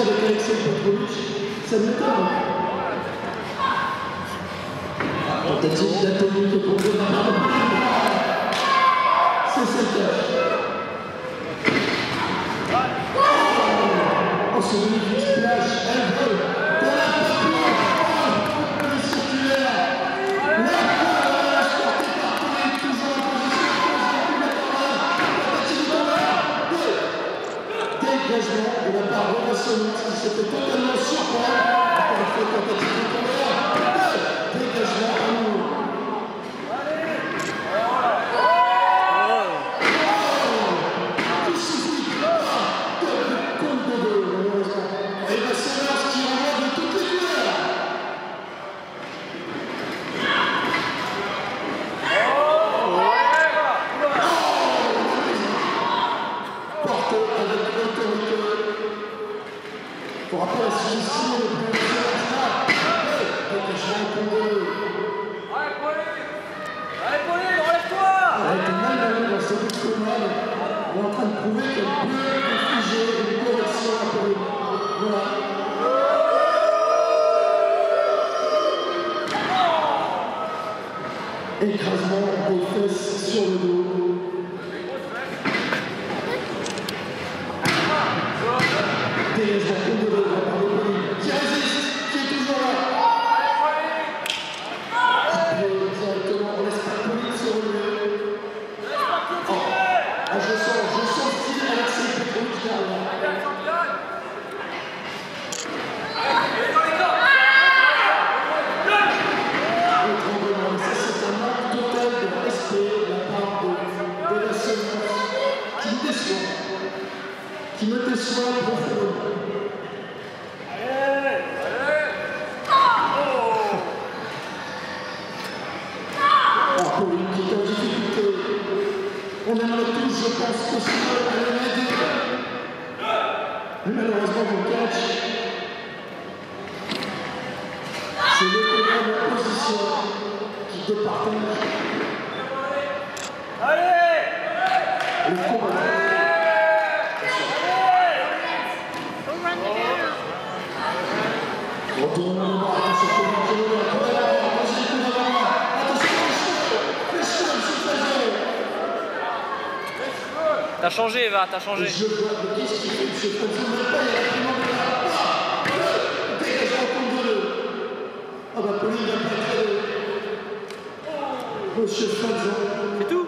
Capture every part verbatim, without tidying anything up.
avec Alexei Petrovic, ça m'étonne. Tentative d'atomique pour le Bernard. C'est Serge. Oh, ce magnifique splash, elle veut. Dans la papillon. Oh, le circulaire. La courage portée par Pauline, toujours en position. Dégagement de la part de la Sonos qui s'était totalement surprendre. Encore une fois, tentative de tomber. Dégagement à nous. Pour rappel, si je signe le premier match, dégagement pour eux. Allez, Pauline! Allez, Pauline, relève-toi! Elle était mal allée dans cette extrêmale. Elle est en train de prouver qu'elle peut infliger une correction à Pauline. Voilà. Écrasement des fesses sur le dos. Dégagement pour eux. Qui résiste, qui est toujours là. Après, directement, on laisse pas Pauline se relever. Oh. Ah, je sens, je sens le style Alexei Petrovic derrière. Le tremblement, ça c'est un manque total de respect de la part de, de la Sonos qui me déçoit, qui me déçoit profondément. Pauline qui est en difficulté. On aimerait tous, je pense, que si elle est aidée. Mais malheureusement, mon catch, c'est l'économie de position qui départage. Allez! Le combat. Retourne le bras, attention, Pauline qui est là. T'as changé, Eva, t'as changé. Je vois, mais qu'est-ce qu'il fait, monsieur Fred? Je ne veux pas, il y a la piment de la... Dégagement contre deux. Ah bah, Pauline va pas être... Monsieur Fred, c'est tout.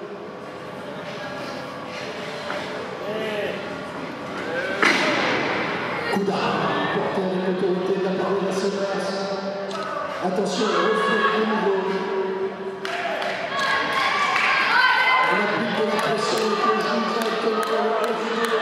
coup d'arme, porté avec l'autorité de la part de la Sonos. Attention, le reflet au niveau. On applique de la pression et que je joue directement au vidéo.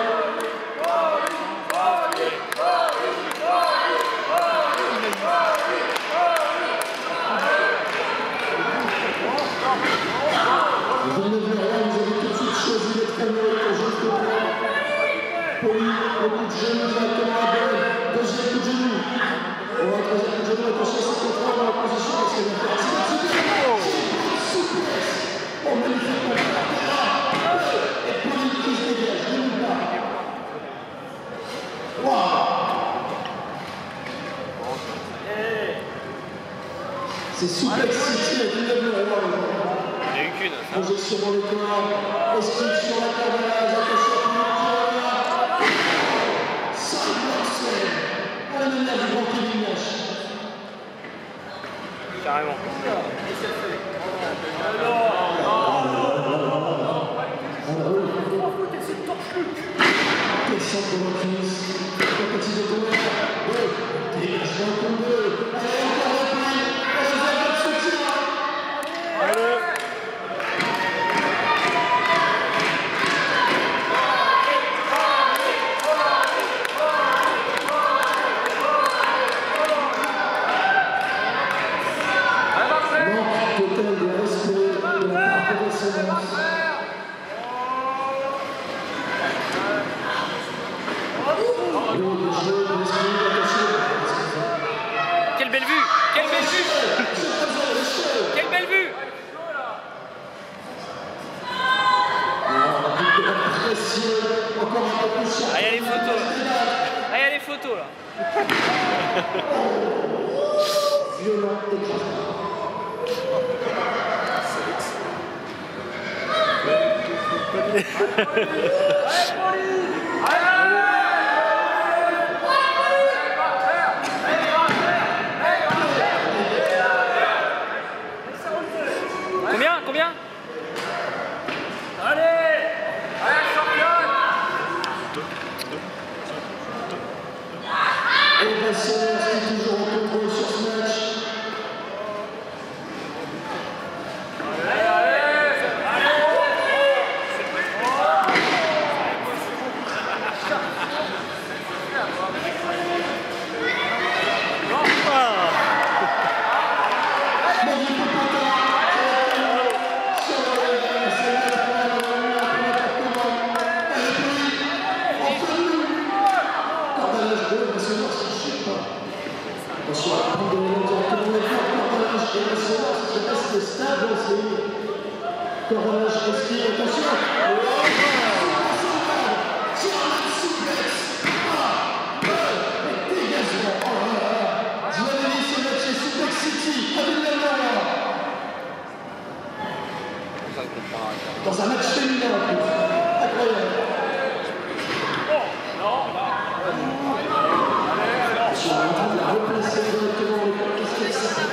Vous ne verrez rien, vous avez tout de suite choisi d'être caméra pour juste le point. Pauline, le coup de genou directement à Belle. Deuxième coup de genou. On va troisième coup de genou, attention, c'est contre dans la position parce qu'elle va faire un souplesse. Oh, magnifique contre. Et Pauline qui se dégage, deux minutes là. Waouh! C'est Suplex City avec une lève le roi. Il n'y a eu qu'une. Projection dans le corps, esquive sur la carrelage, attention à tout le monde. Sans Marcel, à la manière du grand Kevin Nash. Carrément. Quel centre de reprise, tentative de tomber, deux, dégagement contre deux, allez encore repris, on va faire le soutien. Allez. Manque total de respect de la part de la Sonos. Quelle belle vue! Quelle belle vue! Quelle belle vue! Encore un peu plus. Ah, il y a les photos. Ah, il y a les photos. photo là. Violent écrasement. Combien? Combien? Allez! Allez, championne! Et Vasseur qui est toujours en contrôle sur ce match. Allez, allez! Allez! Correlage, respire, attention. Sur un souplex. Dégagement. Oh là là. Je l'avais dit ce match est Suplex City. Dans un match féminin en plus. Incroyable. Je suis en train de la replacer directement. Qu'est-ce qu'elle s'appelle?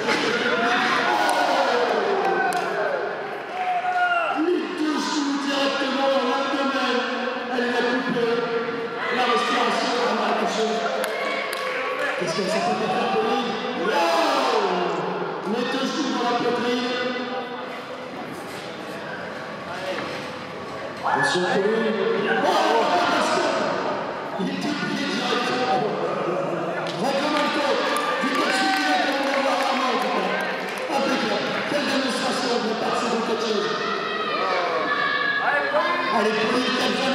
Qu'est-ce qu'elle s'appelle de faire Pauline? Wow! Mets deux genoux dans la poitrine. Attention Pauline. Oh! Il est plié directement. Va comme un coq. Du coach féminin comme on va voir rarement en tout cas. Impeccable. Quelle démonstration de la part de ces deux coachs. Allez Pauline, quelle